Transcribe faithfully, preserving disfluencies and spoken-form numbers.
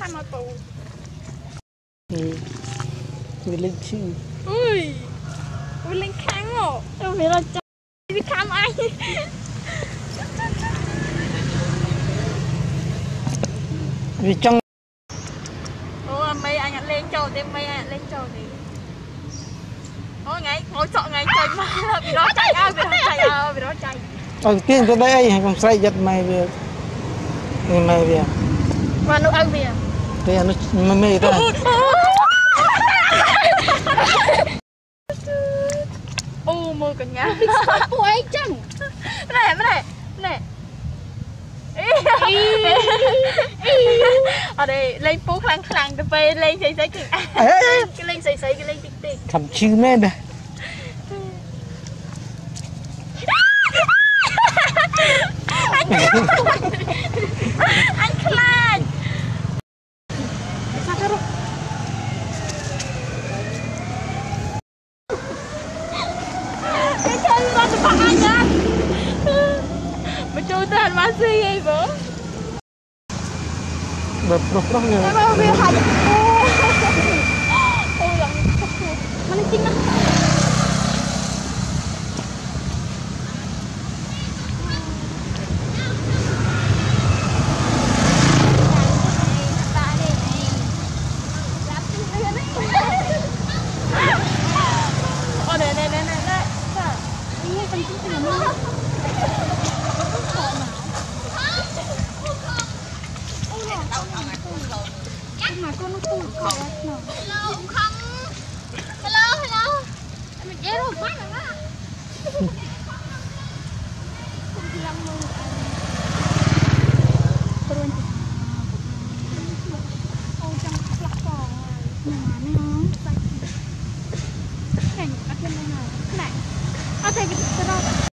tham ở tù. Vì linh chi. Ui, ui linh kháng rồi. Tôi biết là cho đi khám anh. Vì trong. Ủa mấy anh lên trầu thì mấy anh lên trầu thì. Ôi ngày ngồi chọn ngày chơi mà bị đó chạy à, bị đó chạy à, bị đó chạy. Đầu tiên tới đây còn say giật mày về. Mày về. Mà nó ăn về. Thế nó mê ta. Ô mơ cả nhà. Cô ấy chăng. Này này này. Ở đây lên phố khăn khăn từ về lên xây xây cái cái lên xây xây cái lên tích tích. Cầm chữ mê đây. Anh khăn. Sao cái rồi? Cái chân con được bằng anh á. Mà chui tên mà gì vậy bố? Bật bật bật nữa. Em ơi bây giờ ôi lòng thật sự mà nó chính á. Ôi này này này này này. Ini kan chính là mưa. Mà con nó cùi cỏ nào. Hello không. Hello hello. Em mình dễ rồi quá rồi đó. Không chỉ làm mưa anh. Terus. Ôi trong lắc cỏ này. Mà nó. Này, ở trên đây này. Này. Ở đây cái